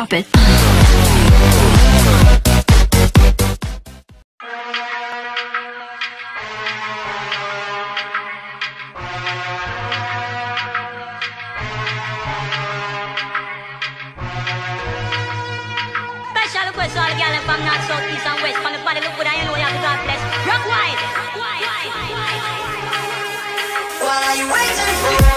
drop it. Special request all the girls from north, south, east and west. From the body look good, I know you have to God bless. Rock wide. What are you waiting for?